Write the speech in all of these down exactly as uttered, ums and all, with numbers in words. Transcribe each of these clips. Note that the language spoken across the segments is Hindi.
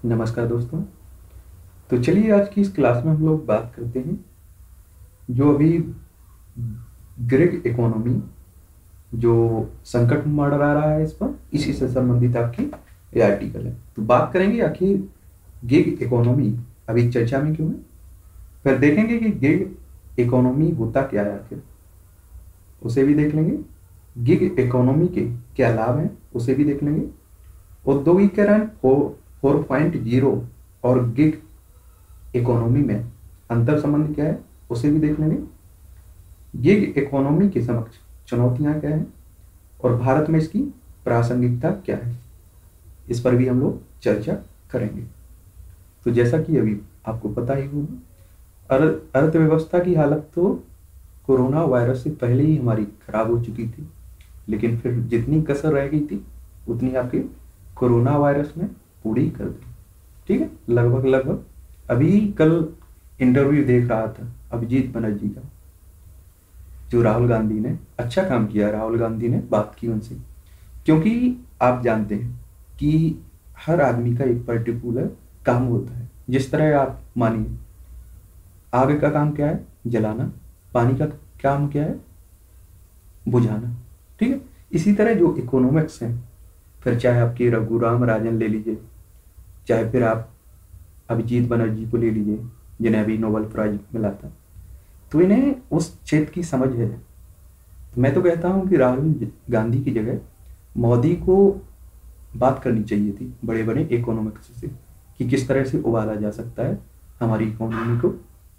नमस्कार दोस्तों। तो चलिए आज की इस क्लास में हम लोग बात करते हैं जो अभी ग्रिग इकोनॉमी जो संकट मंडरा रहा है, इस पर इसी से संबंधित आपकी ये आर्टिकल है। तो बात करेंगे आखिर गिग इकोनॉमी अभी चर्चा में क्यों है, फिर देखेंगे कि गिग इकोनॉमी होता क्या है आखिर, उसे भी देख लेंगे। गिग इकोनॉमी के क्या लाभ हैं उसे भी देख लेंगे। औद्योगिकरण फोर पॉइंट जीरो और गिग इकोनॉमी में अंतर संबंध क्या है उसे भी देख लेंगे। गिग इकोनॉमी के समक्ष चुनौतियां क्या हैं और भारत में इसकी प्रासंगिकता क्या है, इस पर भी हम लोग चर्चा करेंगे। तो जैसा कि अभी आपको पता ही होगा, अर्थव्यवस्था की हालत तो कोरोना वायरस से पहले ही हमारी खराब हो चुकी थी, लेकिन फिर जितनी कसर रह गई थी उतनी आपके कोरोना वायरस ने पूरी कर दी। ठीक है, लगभग लगभग अभी कल इंटरव्यू देख रहा था अभिजीत बनर्जी का, जो राहुल गांधी ने अच्छा काम किया। राहुल गांधी ने बात की उनसे, क्योंकि आप जानते हैं कि हर आदमी का एक पर्टिकुलर काम होता है। जिस तरह आप मानिए, आग का काम क्या है? जलाना। पानी का काम क्या है? बुझाना। ठीक है, इसी तरह जो इकोनॉमिक्स है, फिर चाहे आपके रघुराम राजन ले लीजिए, चाहे फिर आप अभिजीत बनर्जी को ले लीजिए जिन्हें अभी नोबेल प्राइज मिला था, तो इन्हें उस क्षेत्र की समझ है। तो मैं तो कहता हूं कि राहुल गांधी की जगह मोदी को बात करनी चाहिए थी बड़े बड़े इकोनॉमिक्स से, कि किस तरह से उबारा जा सकता है हमारी इकोनॉमी को।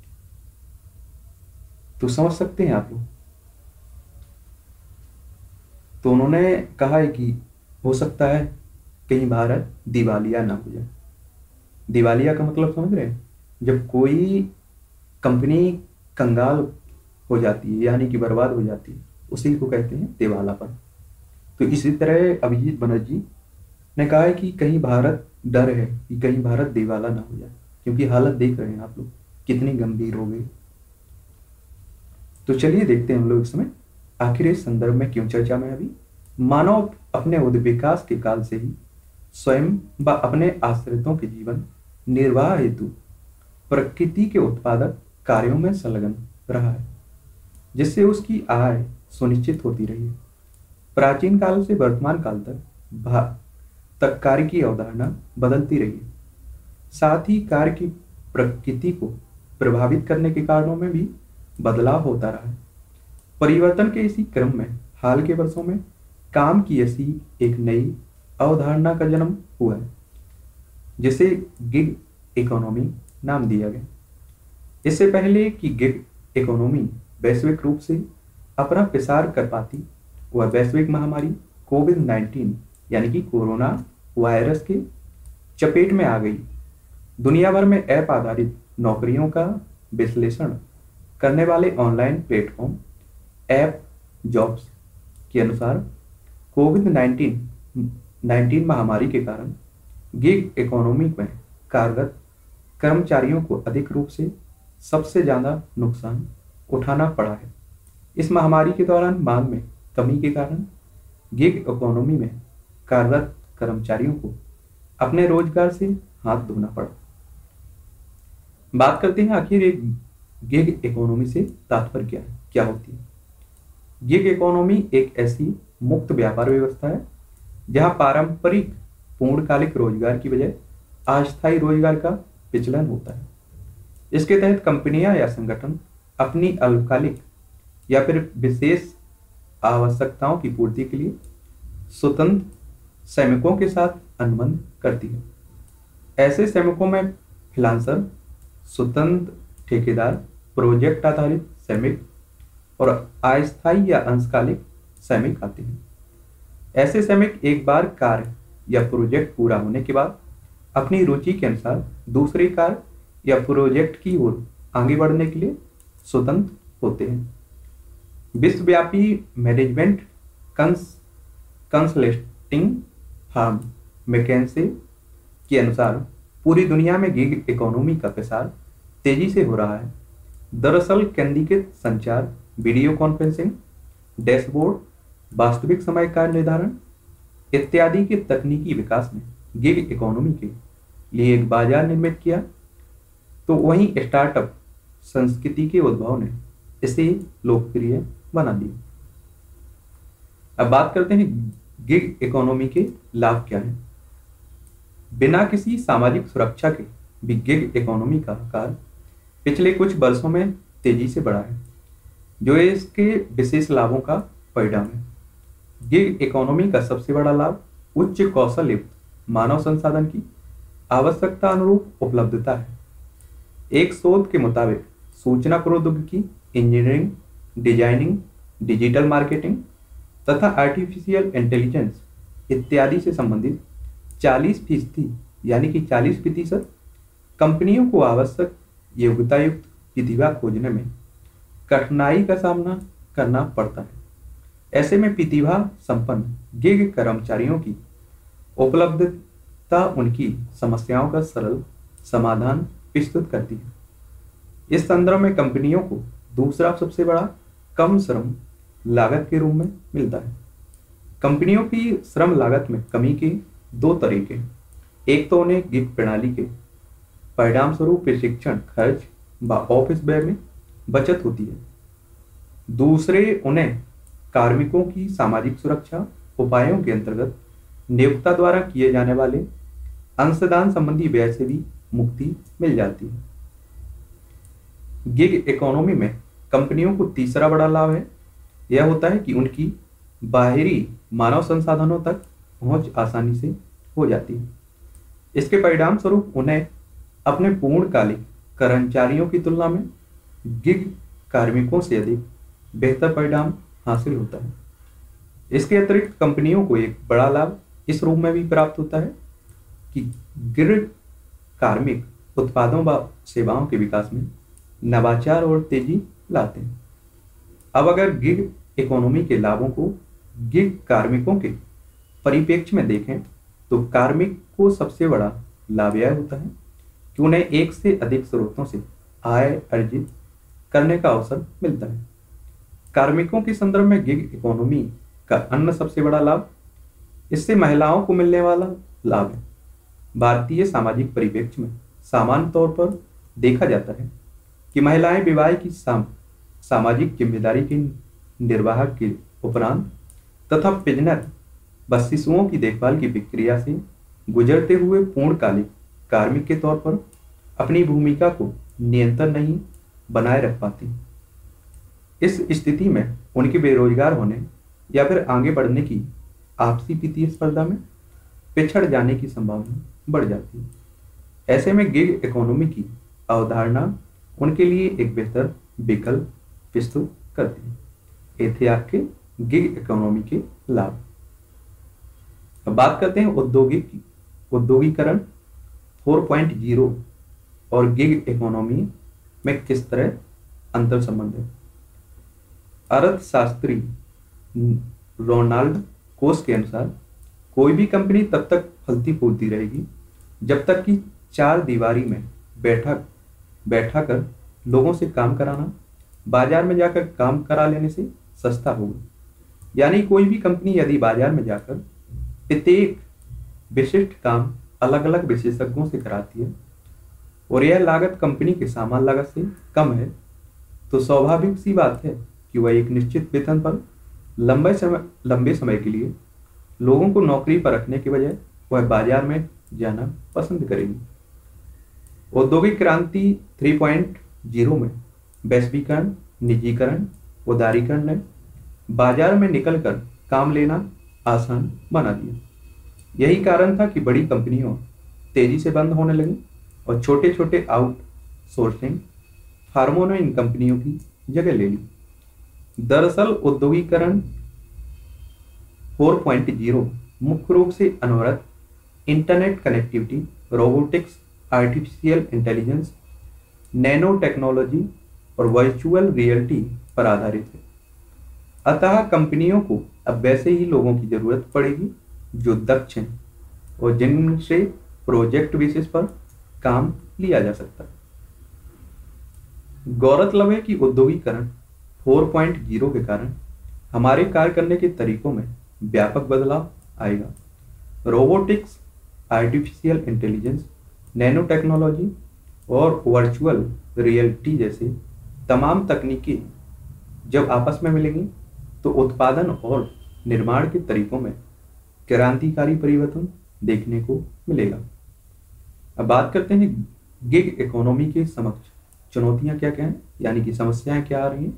तो समझ सकते हैं आप लोग। तो उन्होंने कहा है कि हो सकता है कहीं भारत दिवालिया ना हो जाए। दिवालिया का मतलब समझ रहे हैं? जब कोई कंपनी कंगाल हो जाती है, यानी कि बर्बाद हो जाती है, उसी को कहते हैं दिवालापन। तो इसी तरह अभिजीत बनर्जी ने कहा है कि कहीं भारत डर है कि कहीं भारत दिवाला ना हो जाए, क्योंकि हालत देख रहे हैं आप लोग कितनी गंभीर हो गई। तो चलिए देखते हैं हम लोग इसमें आखिर इस संदर्भ में क्यों चर्चा में। अभी मानव अपने विकास के काल से ही स्वयं व अपने आश्रितों के जीवन निर्वाह हेतु प्रकृति के उत्पादक कार्यों में संलग्न रहा है, जिससे उसकी आय सुनिश्चित होती रही है। प्राचीन काल से वर्तमान काल तक तक कार्य की अवधारणा बदलती रही है। साथ ही कार्य की प्रकृति को प्रभावित करने के कारणों में भी बदलाव होता रहा है। परिवर्तन के इसी क्रम में हाल के वर्षों में काम की ऐसी एक नई अवधारणा का जन्म हुआ है, जिसे गिग इकोनॉमी नाम दिया गया। इससे पहले कि गिग इकोनॉमी वैश्विक रूप से अपना प्रसार कर पाती, वह वैश्विक महामारी कोविड नाइन्टीन यानी कि कोरोना वायरस के चपेट में आ गई। दुनिया भर में ऐप आधारित नौकरियों का विश्लेषण करने वाले ऑनलाइन प्लेटफॉर्म ऐप जॉब्स के अनुसार कोविड नाइन्टीन महामारी के कारण गिग इकोनॉमी में कार्यरत कर्मचारियों को अधिक रूप से सबसे ज्यादा नुकसान उठाना पड़ा है। इस महामारी के दौरान मांग में कमी के कारण गिग इकोनॉमी में कार्यरत कर्मचारियों को अपने रोजगार से हाथ धोना पड़ा। बात करते हैं आखिर एक गिग इकोनॉमी से तात्पर्य क्या है, क्या होती है। गिग इकोनॉमी एक ऐसी मुक्त व्यापार व्यवस्था है जहां पारंपरिक पूर्णकालिक रोजगार की बजाय अस्थायी रोजगार का विचलन होता है। इसके तहत कंपनियां या संगठन अपनी अल्पकालिक या फिर विशेष आवश्यकताओं की पूर्ति के लिए स्वतंत्र श्रमिकों के साथ अनुबंध करती है। ऐसे श्रमिकों में फ्रीलांसर, स्वतंत्र ठेकेदार, प्रोजेक्ट आधारित श्रमिक और अस्थायी या अंशकालिक श्रमिक आते हैं। ऐसे श्रमिक एक बार कार्य या प्रोजेक्ट पूरा होने के बाद अपनी रुचि के अनुसार दूसरे कार्य या प्रोजेक्ट की ओर आगे बढ़ने के लिए स्वतंत्र होते हैं। विश्वव्यापी मैनेजमेंट कंसल्टिंग फर्म मैकेंसे के अनुसार पूरी दुनिया में गिग इकोनॉमी का प्रसार तेजी से हो रहा है। दरअसल केंद्रीकृत संचार, वीडियो कॉन्फ्रेंसिंग, डैशबोर्ड, वास्तविक समय का निर्धारण इत्यादि के तकनीकी विकास ने गिग इकोनॉमी के लिए एक बाजार निर्मित किया, तो वहीं स्टार्टअप संस्कृति के उद्भव ने इसे लोकप्रिय बना दिया। अब बात करते हैं गिग इकोनॉमी के लाभ क्या हैं। बिना किसी सामाजिक सुरक्षा के भी गिग इकोनॉमी का आकार पिछले कुछ वर्षों में तेजी से बढ़ा है, जो इसके विशेष लाभों का परिणाम है। गिग इकोनॉमी का सबसे बड़ा लाभ उच्च कौशल युक्त मानव संसाधन की आवश्यकता अनुरूप उपलब्धता है। एक शोध के मुताबिक सूचना प्रौद्योगिकी, इंजीनियरिंग, डिजाइनिंग, डिजिटल मार्केटिंग तथा आर्टिफिशियल इंटेलिजेंस इत्यादि से संबंधित चालीस फीसदी यानी कि चालीस प्रतिशत कंपनियों को आवश्यक योग्यता युक्त प्रतिभा खोजने में कठिनाई का सामना करना पड़ता है। ऐसे में प्रतिभा संपन्न गिग कर्मचारियों की उपलब्धता उनकी समस्याओं का सरल समाधान प्रस्तुत करती है। इस संदर्भ में कंपनियों को दूसरा सबसे बड़ा कम श्रम लागत के रूप में मिलता है। कंपनियों की श्रम लागत में कमी के दो तरीके, एक तो उन्हें गिग प्रणाली के परिणाम स्वरूप प्रशिक्षण खर्च व ऑफिस व्यय में बचत होती है, दूसरे उन्हें कार्मिकों की सामाजिक सुरक्षा उपायों के अंतर्गत नियोक्ता द्वारा किए जाने वाले अंशदान संबंधी व्यय से भी मुक्ति मिल जाती है। गिग इकोनॉमी में कंपनियों को तीसरा बड़ा लाभ है, यह होता है कि उनकी बाहरी मानव संसाधनों तक पहुंच आसानी से हो जाती है। इसके परिणाम स्वरूप उन्हें अपने पूर्णकालिक कर्मचारियों की तुलना में गिग कार्मिकों से अधिक बेहतर परिणाम हासिल होता है। इसके अतिरिक्त कंपनियों को एक बड़ा लाभ इस रूप में भी प्राप्त होता है कि गिग कार्मिक उत्पादों व सेवाओं के विकास में नवाचार और तेजी लाते हैं। अब अगर गिग इकोनॉमी के लाभों को गिग कार्मिकों के परिप्रेक्ष्य में देखें तो कार्मिक को सबसे बड़ा लाभ यह होता है कि उन्हें एक से अधिक स्रोतों से आय अर्जित करने का अवसर मिलता है। कार्मिकों के संदर्भ में गिग इकोनॉमी का अन्य सबसे बड़ा लाभ इससे महिलाओं को मिलने वाला लाभ है। भारतीय सामाजिक परिप्रेक्ष्य में सामान्य तौर पर देखा जाता है कि महिलाएं विवाह की साम, सामाजिक जिम्मेदारी के निर्वाह के उपरांत तथा पिजनर व शिशुओं की देखभाल की प्रक्रिया से गुजरते हुए पूर्णकालिक कार्मिक के तौर पर अपनी भूमिका को नियंत्रण नहीं बनाए रख पाती। इस स्थिति में उनके बेरोजगार होने या फिर आगे बढ़ने की आपसी वित्तीय स्पर्धा में पिछड़ जाने की संभावना बढ़ जाती है। ऐसे में गिग इकोनॉमी की अवधारणा उनके लिए एक बेहतर विकल्प प्रस्तुत करती है। ये थे आपके गिग इकोनॉमी के लाभ। अब बात करते हैं औद्योगिक औद्योगिकरण फोर पॉइंट ज़ीरो और गिग इकोनॉमी में किस तरह अंतर संबंध है। अर्थशास्त्री रोनाल्ड कोस के अनुसार कोई भी कंपनी तब तक फलती फूलती रहेगी जब तक कि चार दीवारी में बैठा बैठा कर लोगों से काम कराना बाजार में जाकर काम करा लेने से सस्ता होगा। यानी कोई भी कंपनी यदि बाजार में जाकर प्रत्येक विशिष्ट काम अलग अलग विशेषज्ञों से कराती है और यह लागत कंपनी के सामान लागत से कम है, तो स्वाभाविक सी बात है कि वह एक निश्चित वेतन पर लंबे समय लंबे समय के लिए लोगों को नौकरी पर रखने के बजाय वह बाजार में जाना पसंद करेगी। औद्योगिक क्रांति थ्री पॉइंट ज़ीरो में वैश्वीकरण, निजीकरण, उदारीकरण ने बाजार में निकलकर काम लेना आसान बना दिया। यही कारण था कि बड़ी कंपनियों तेजी से बंद होने लगी और छोटे छोटे आउटसोर्सिंग फर्मों ने इन कंपनियों की जगह ले ली। दरअसल औद्योगिकरण फोर पॉइंट ज़ीरो मुख्य रूप से अनवरत internet connectivity, robotics, artificial intelligence, nano technology और वर्चुअल रियलिटी पर आधारित है। अतः कंपनियों को अब वैसे ही लोगों की जरूरत पड़ेगी जो दक्ष हैं और जिनसे प्रोजेक्ट बेसिस पर काम लिया जा सकता है। गौरतलब है कि औद्योगिकरण फोर पॉइंट ज़ीरो के कारण हमारे कार्य करने के तरीकों में व्यापक बदलाव आएगा। Robotics, artificial intelligence nano technology और वर्चुअल रियलिटी जैसे तमाम तकनीकें जब आपस में मिलेंगी तो उत्पादन और निर्माण के तरीकों में क्रांतिकारी परिवर्तन देखने को मिलेगा। अब बात करते हैं गिग इकोनॉमी के समक्ष चुनौतियां क्या क्या हैं, यानी कि समस्याएं क्या आ रही हैं।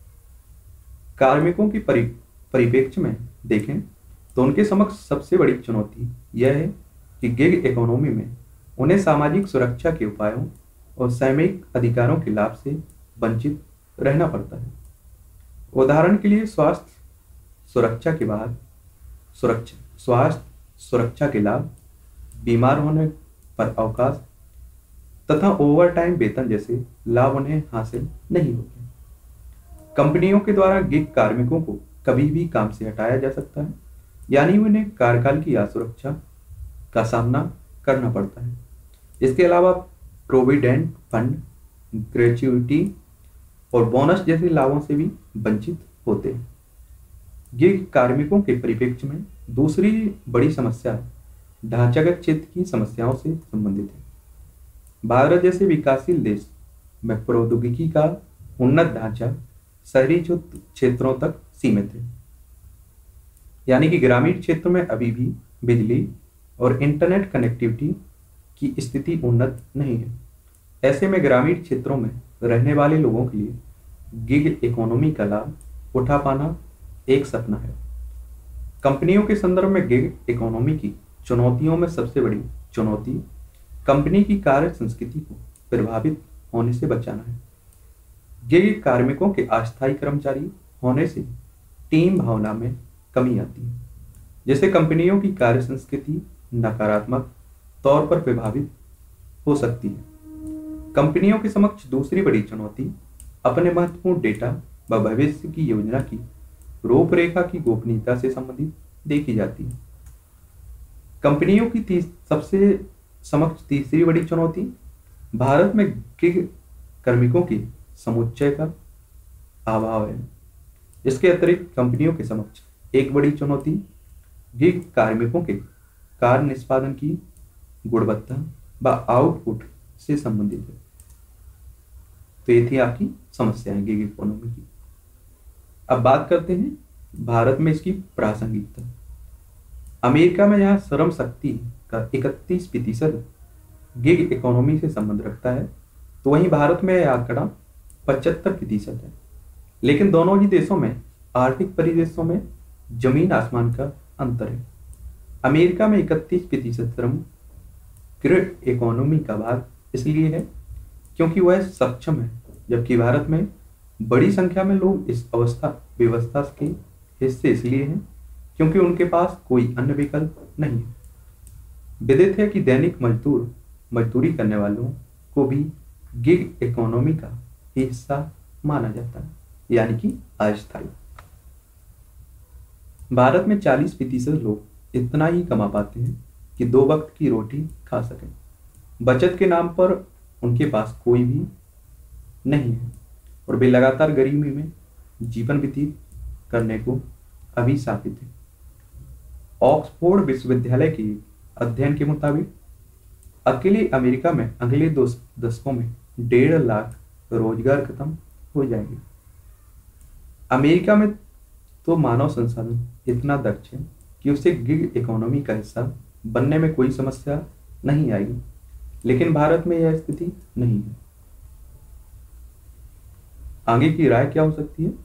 कार्मिकों की परि परिप्रेक्ष्य में देखें तो उनके समक्ष सबसे बड़ी चुनौती यह है कि गिग इकोनॉमी में उन्हें सामाजिक सुरक्षा के उपायों और सामयिक अधिकारों के लाभ से वंचित रहना पड़ता है। उदाहरण के लिए स्वास्थ्य सुरक्षा के बाद सुरक्षा स्वास्थ्य सुरक्षा के लाभ, बीमार होने पर अवकाश तथा ओवर टाइम वेतन जैसे लाभ उन्हें हासिल नहीं होते। कंपनियों के द्वारा गिग कार्मिकों को कभी भी काम से हटाया जा सकता है, यानी उन्हें कार्यकाल की असुरक्षा का सामना करना पड़ता है। इसके अलावा प्रोविडेंट फंड, ग्रेच्युटी और बोनस जैसे लाभों से भी वंचित होते हैं। गिग कार्मिकों के परिप्रेक्ष्य में दूसरी बड़ी समस्या ढांचागत क्षेत्र की समस्याओं से संबंधित है। भारत जैसे विकासशील देश में प्रौद्योगिकी का उन्नत ढांचा शहरी क्षेत्रों तक सीमित है, यानी कि ग्रामीण क्षेत्रों में अभी भी बिजली और इंटरनेट कनेक्टिविटी की स्थिति उन्नत नहीं है। ऐसे में ग्रामीण क्षेत्रों में रहने वाले लोगों के लिए गिग इकोनॉमी का लाभ उठा पाना एक सपना है। कंपनियों के संदर्भ में गिग इकोनॉमी की चुनौतियों में सबसे बड़ी चुनौती कंपनी की कार्य संस्कृति को प्रभावित होने से बचाना है। गिग कार्मिकों के अस्थायी कर्मचारी होने से टीम भावना में कमी आती है, जैसे कंपनियों की कार्य संस्कृति नकारात्मक तौर पर प्रभावित हो सकती है। कंपनियों के समक्ष दूसरी बड़ी चुनौती अपने महत्वपूर्ण डेटा व भविष्य की योजना की रूपरेखा की गोपनीयता से संबंधित देखी जाती है। कंपनियों की तीस, सबसे समक्ष तीसरी बड़ी चुनौती भारत में गिग कार्मिकों के समुच्चय का अभाव है। इसके अतिरिक्त कंपनियों के समक्ष एक बड़ी चुनौती गिग कार्मिकों के कार्य निष्पादन की गुणवत्ता व आउटपुट से संबंधित है। तो ये थी आपकी समस्याएं गिग इकोनॉमी की। अब बात करते हैं भारत में इसकी प्रासंगिकता। अमेरिका में यहाँ श्रम शक्ति का इकतीस प्रतिशत गिग इकोनॉमी से संबंध रखता है, तो वहीं भारत में यह आंकड़ा पचहत्तर प्रतिशत है। लेकिन दोनों ही देशों में आर्थिक परिदृश्यों में जमीन आसमान का अंतर है। अमेरिका में इकतीस प्रतिशत श्रम गिग इकोनॉमी का भाग इसलिए है क्योंकि वह सक्षम है, जबकि भारत में बड़ी संख्या में लोग इस अवस्था व्यवस्था के हिस्से इसलिए हैं क्योंकि उनके पास कोई अन्य विकल्प नहीं है। विदित है कि दैनिक मजदूर मजदूरी करने वालों को भी गिग इकोनॉमी का हिस्सा माना जाता है, यानी कि अस्थायी। भारत में चालीस प्रतिशत लोग इतना ही कमा पाते हैं कि दो वक्त की रोटी खा सकें। बचत के नाम पर उनके पास कोई भी नहीं है और वे लगातार गरीबी में जीवन व्यतीत करने को अभिशापित है। ऑक्सफोर्ड विश्वविद्यालय के अध्ययन के मुताबिक अकेले अमेरिका में अगले दो दशकों में डेढ़ लाख रोजगार खत्म हो जाएंगे। अमेरिका में तो मानव संसाधन इतना दक्ष है कि उसे गिग इकोनॉमी का हिस्सा बनने में कोई समस्या नहीं आएगी, लेकिन भारत में यह स्थिति नहीं है। आगे की राय क्या हो सकती है?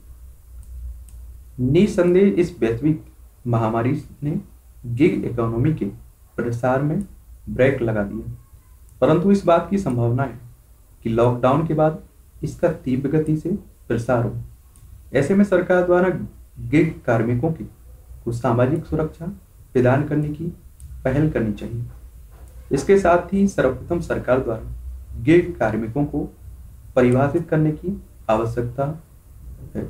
निसंदेह इस वैश्विक महामारी ने गिग इकोनॉमी के प्रसार में ब्रेक लगा दिया, परंतु इस बात की संभावना है कि लॉकडाउन के बाद इसका तीव्र गति से प्रसार हो। ऐसे में सरकार द्वारा गिग कार्मिकों की को सामाजिक सुरक्षा प्रदान करने की पहल करनी चाहिए। इसके साथ ही सर्वप्रथम सरकार द्वारा गिग कार्मिकों को परिभाषित करने की आवश्यकता है।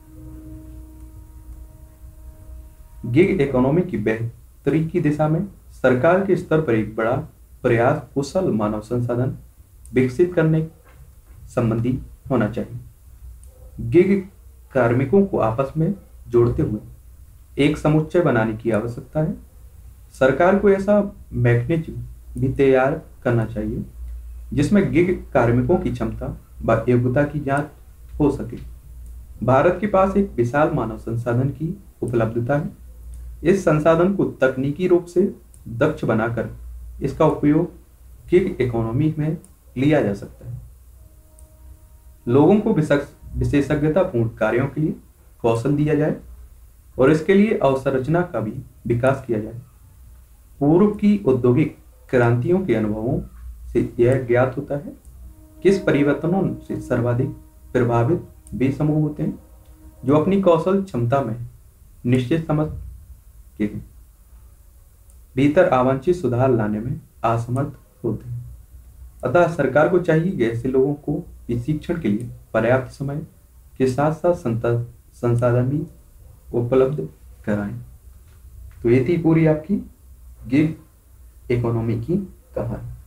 गिग इकोनॉमी की बेहतरी की दिशा में सरकार के स्तर पर एक बड़ा प्रयास कुशल मानव संसाधन विकसित करने संबंधी होना चाहिए। गिग कार्मिकों को आपस में जोड़ते हुए एक समुच्चय बनाने की आवश्यकता है। सरकार को ऐसा मैकेनिज्म भी तैयार करना चाहिए, जिसमें गिग कार्मिकों की क्षमता व योग्यता की जांच हो सके। भारत के पास एक विशाल मानव संसाधन की उपलब्धता है। इस संसाधन को तकनीकी रूप से दक्ष बनाकर इसका उपयोग गिग इकोनॉमी में लिया जा सकता है। लोगों को विशेषज्ञतापूर्ण कार्यों के लिए कौशल दिया जाए और इसके लिए अवसंरचना का भी विकास किया जाए। पूर्व की औद्योगिक क्रांतियों के अनुभवों से यह ज्ञात होता है कि इस परिवर्तनों से सर्वाधिक प्रभावित वे समूह होते हैं जो अपनी कौशल क्षमता में निश्चित समझ के भीतर अवांछित सुधार लाने में असमर्थ होते हैं। अतः सरकार को चाहिए कि ऐसे लोगों को प्रशिक्षण के लिए पर्याप्त समय के साथ साथ संसाधन भी उपलब्ध कराएं। तो ये थी पूरी आपकी गिग इकोनॉमी की कहानी।